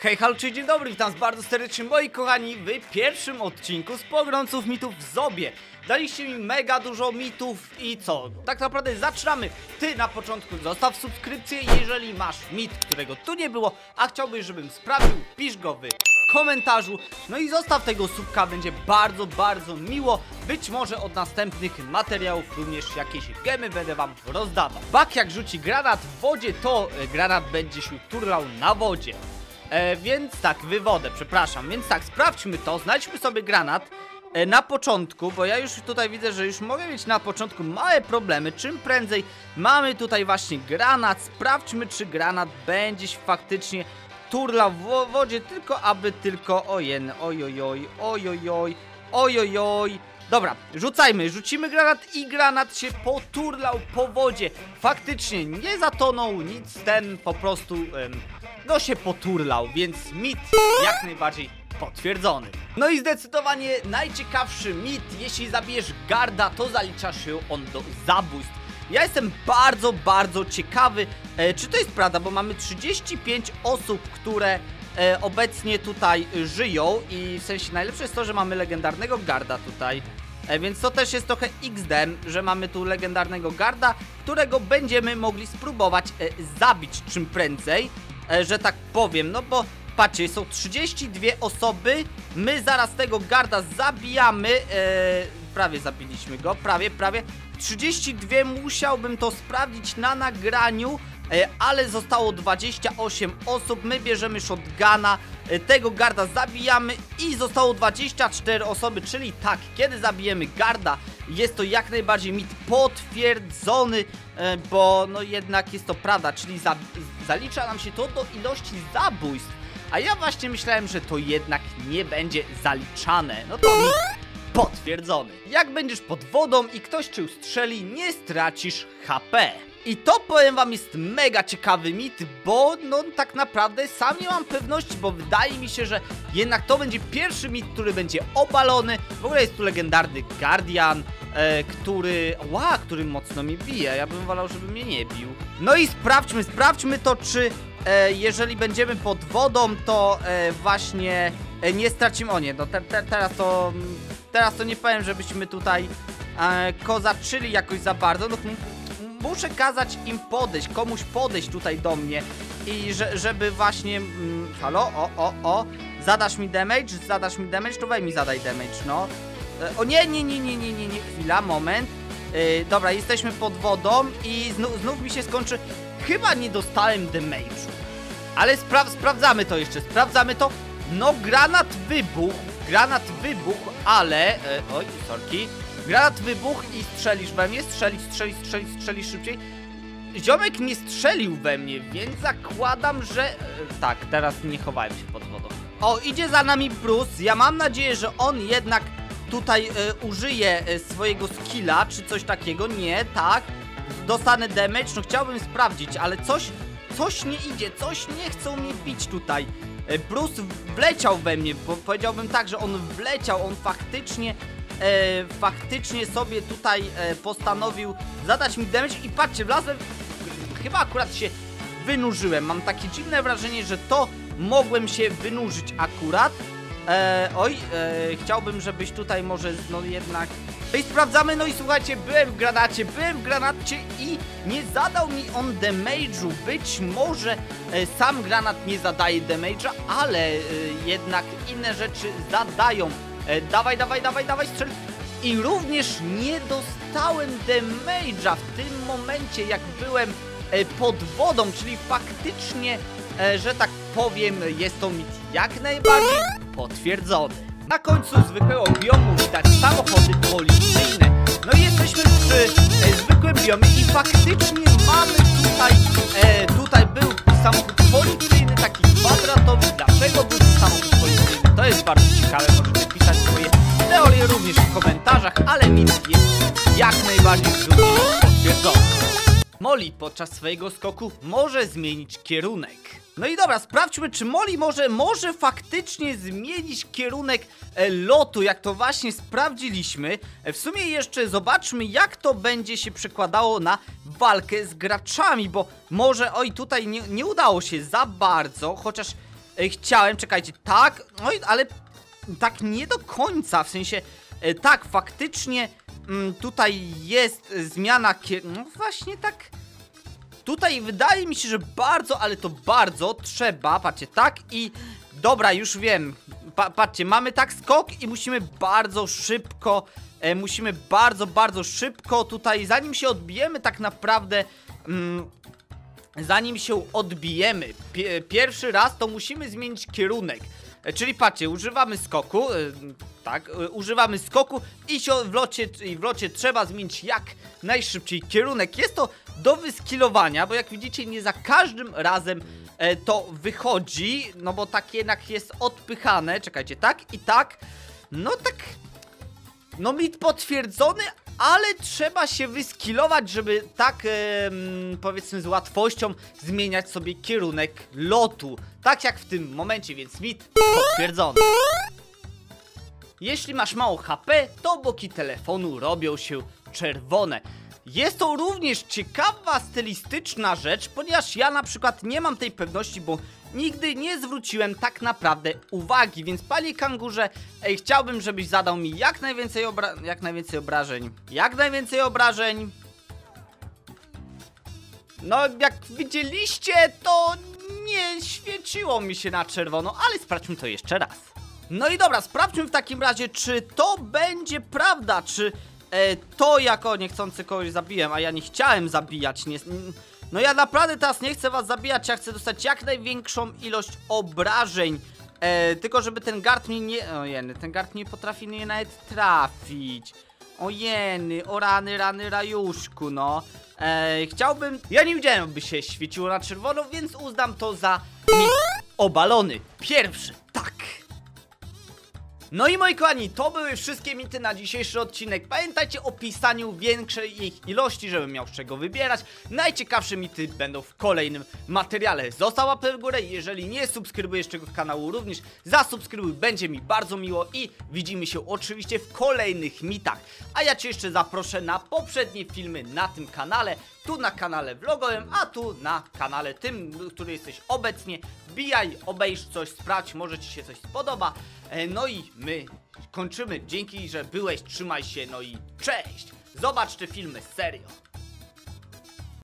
Hej, halo, cześć, dzień dobry, witam bardzo serdecznie moi kochani w pierwszym odcinku z Pogromców Mitów w Zobie. Daliście mi mega dużo mitów i co? Tak naprawdę zaczynamy. Ty na początku zostaw subskrypcję, jeżeli masz mit, którego tu nie było, a chciałbyś, żebym sprawdził, pisz go w komentarzu. No i zostaw tego subka, będzie bardzo miło. Być może od następnych materiałów również jakieś gemy będę wam rozdawał. Bak jak rzuci granat w wodzie, to granat będzie się turlał na wodzie. Więc tak, wywodę, przepraszam. Więc tak, sprawdźmy to, znajdźmy sobie granat na początku, bo ja już tutaj widzę, że już mogę mieć na początku małe problemy. Czym prędzej mamy tutaj właśnie granat, sprawdźmy, czy granat będzie się faktycznie turlał w wodzie, tylko aby tylko, ojojoj. Dobra, rzucimy granat i granat się poturlał po wodzie. Faktycznie nie zatonął, nic ten po prostu, no się poturlał, więc mit jak najbardziej potwierdzony. No i zdecydowanie najciekawszy mit, jeśli zabijesz garda, to zalicza się on do zabójstw. Ja jestem bardzo ciekawy, czy to jest prawda, bo mamy 35 osób, które obecnie tutaj żyją i w sensie najlepsze jest to, że mamy legendarnego garda tutaj. Więc to też jest trochę XD, że mamy tu legendarnego garda, którego będziemy mogli spróbować zabić czym prędzej, że tak powiem, no bo patrzcie, są 32 osoby, my zaraz tego garda zabijamy, prawie zabiliśmy go, prawie, 32, musiałbym to sprawdzić na nagraniu, ale zostało 28 osób, my bierzemy shotguna, tego garda zabijamy i zostało 24 osoby, czyli tak, kiedy zabijemy garda, jest to jak najbardziej mit potwierdzony, bo no jednak jest to prawda, czyli zalicza nam się to do ilości zabójstw, a ja właśnie myślałem, że to jednak nie będzie zaliczane, no to mit potwierdzony. Jak będziesz pod wodą i ktoś cię ustrzeli, nie stracisz HP. I to, powiem wam, jest mega ciekawy mit, bo no tak naprawdę sam nie mam pewności, bo wydaje mi się, że jednak to będzie pierwszy mit, który będzie obalony. W ogóle jest tu legendarny Guardian, który mocno mnie bije. Ja bym wolał, żeby mnie nie bił. No i sprawdźmy to, czy jeżeli będziemy pod wodą, to właśnie nie stracimy. O nie, no teraz to nie powiem, żebyśmy tutaj kozaczyli jakoś za bardzo. No, muszę kazać im podejść, komuś podejść tutaj do mnie i żeby właśnie, halo, zadasz mi damage, to weź mi zadaj damage, no. O nie, chwila, moment. Dobra, jesteśmy pod wodą i znów mi się skończy, chyba nie dostałem damage'u, ale sprawdzamy to jeszcze, no granat wybuchł, ale, oj, sorki. Granat wybuchł i strzelisz we mnie, strzelisz szybciej. Ziomek nie strzelił we mnie, więc zakładam, że... tak, teraz nie chowałem się pod wodą. O, idzie za nami Bruce, ja mam nadzieję, że on jednak tutaj użyje swojego skilla, czy coś takiego. Nie, tak, dostanę damage, no chciałbym sprawdzić, ale coś nie idzie, coś nie chcą mnie bić tutaj. Bruce wleciał we mnie, bo powiedziałbym tak, że on wleciał, on faktycznie sobie tutaj postanowił zadać mi damage i patrzcie, wlazłem, chyba akurat się wynurzyłem, mam takie dziwne wrażenie, że to mogłem się wynurzyć akurat. Chciałbym, żebyś tutaj może, no jednak... No i sprawdzamy, no i słuchajcie, byłem w granacie i nie zadał mi on damage'u. Być może sam granat nie zadaje damage'a, ale jednak inne rzeczy zadają. Dawaj, strzel. I również nie dostałem damage'a w tym momencie, jak byłem pod wodą, czyli faktycznie, że tak powiem, jest to mit jak najbardziej potwierdzony. Na końcu zwykłego biomu widać samochody policyjne. No i jesteśmy przy zwykłym biomie i faktycznie mamy tutaj był samochód policyjny, taki kwadratowy. Dlaczego był samochód policyjny? To jest bardzo ciekawe, możecie pisać swoje teorie również w komentarzach, ale mit jest jak najbardziej potwierdzony. Molly podczas swojego skoku może zmienić kierunek. No i dobra, sprawdźmy, czy Molly może faktycznie zmienić kierunek lotu, jak to właśnie sprawdziliśmy. W sumie jeszcze zobaczmy, jak to będzie się przekładało na walkę z graczami, bo może, oj, tutaj nie udało się za bardzo, chociaż chciałem, czekajcie, tak, no ale tak nie do końca, w sensie, tak, faktycznie tutaj jest zmiana no właśnie tak, tutaj wydaje mi się, że bardzo, ale to bardzo trzeba, patrzcie, tak i, dobra, już wiem, patrzcie, mamy tak skok i musimy bardzo szybko, bardzo szybko tutaj, zanim się odbijemy tak naprawdę, zanim się odbijemy pierwszy raz, to musimy zmienić kierunek. Czyli patrzcie, używamy skoku, tak, używamy skoku i w locie trzeba zmienić jak najszybciej kierunek. Jest to do wyskilowania, bo jak widzicie nie za każdym razem to wychodzi, no bo tak jednak jest odpychane. Czekajcie, tak i tak, no tak, no mit potwierdzony, ale trzeba się wyskilować, żeby tak, powiedzmy, z łatwością zmieniać sobie kierunek lotu. Tak jak w tym momencie, więc mit potwierdzony. Jeśli masz mało HP, to boki telefonu robią się czerwone. Jest to również ciekawa stylistyczna rzecz, ponieważ ja na przykład nie mam tej pewności, bo nigdy nie zwróciłem tak naprawdę uwagi, więc panie kangurze, chciałbym, żebyś zadał mi jak najwięcej obrażeń. No, jak widzieliście, to nie świeciło mi się na czerwono, ale sprawdźmy to jeszcze raz. No i dobra, sprawdźmy w takim razie, czy to będzie prawda, czy to jako niechcący kogoś zabiłem, a ja nie chciałem zabijać, no ja naprawdę teraz nie chcę was zabijać, ja chcę dostać jak największą ilość obrażeń, tylko żeby ten gard mnie nie, ojeny, ten gard nie potrafi mnie nawet trafić, ojeny, o rany rajuszku, no. Chciałbym, ja nie widziałem, by się świeciło na czerwono, więc uznam to za mit obalony, pierwszy, tak. No i moi kochani, to były wszystkie mity na dzisiejszy odcinek. Pamiętajcie o pisaniu większej ich ilości, żebym miał z czego wybierać. Najciekawsze mity będą w kolejnym materiale. Zostaw łapę w górę, jeżeli nie subskrybujesz tego kanału, również zasubskrybuj, będzie mi bardzo miło i widzimy się oczywiście w kolejnych mitach. A ja cię jeszcze zaproszę na poprzednie filmy na tym kanale, tu na kanale vlogowym, a tu na kanale tym, który jesteś obecnie. Wbijaj, obejrz coś, sprawdź, może ci się coś spodoba. No i my kończymy. Dzięki, że byłeś, trzymaj się, no i cześć! Zobacz te filmy, serio!